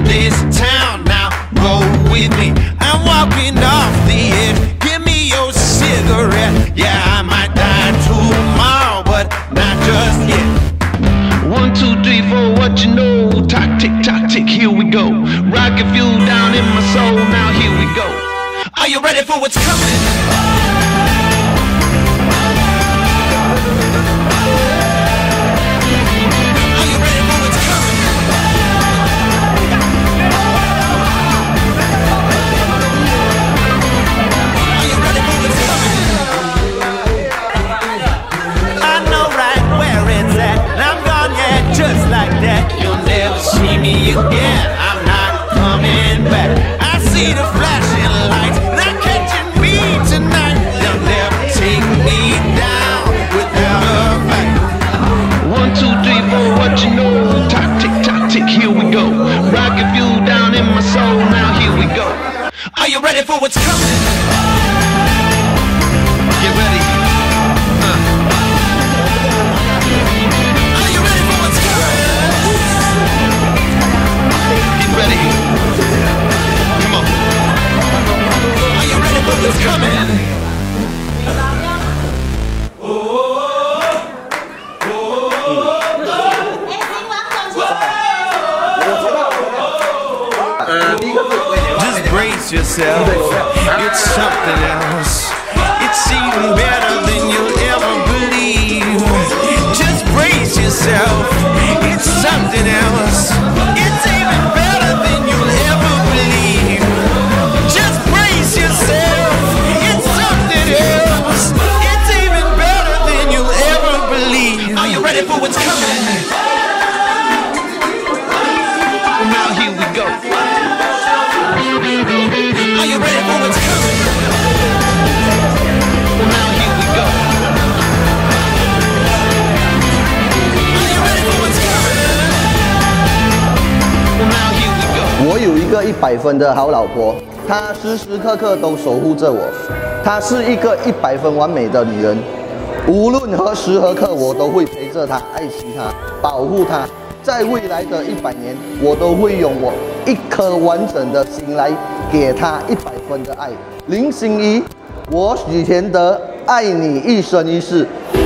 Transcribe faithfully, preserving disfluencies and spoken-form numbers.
this town. Now roll with me. I'm walking off the edge. Give me your cigarette. Yeah, I might die tomorrow, but not just yet. One, two, three, four, what you know? Tock, tick, tock, tick, here we go. Rocket fuel down in my soul, now here we go. Are you ready for what's coming? Are you ready for what's coming? Are you ready for what's coming? I know right where it's at, and I'm gone, yeah, just like that. You'll never see me again, I'm not coming back. I see the flashing lights, they're catching me tonight. They'll never take me down without a fight. One, two, three, four, what you know? Tock, tick, tock, tick, here we go. Rocket fuel down in my soul, now here we go. Are you ready for what's coming? Get ready. Uh. Are you ready for what's coming? Get ready. Come on. Are you ready for what's coming? Just brace yourself. It's something else. It's even better than you'll ever believe. Just brace yourself. It's something else. It's even better than you'll ever believe. Just brace yourself. It's something else. It's even better than you'll ever believe. Are you ready for what's coming? Now here we go. Are you ready for what's coming? Now here we go. Are you ready for what's coming? Now here we go. 我有一个一百分的好老婆，她时时刻刻都守护着我。她是一个一百分完美的女人，无论何时何刻，我都会陪着她，爱惜她，保护她。在未来的一百年，我都会用我一颗完整的心来给她一百分的爱。林心怡，我许田德，爱你一生一世。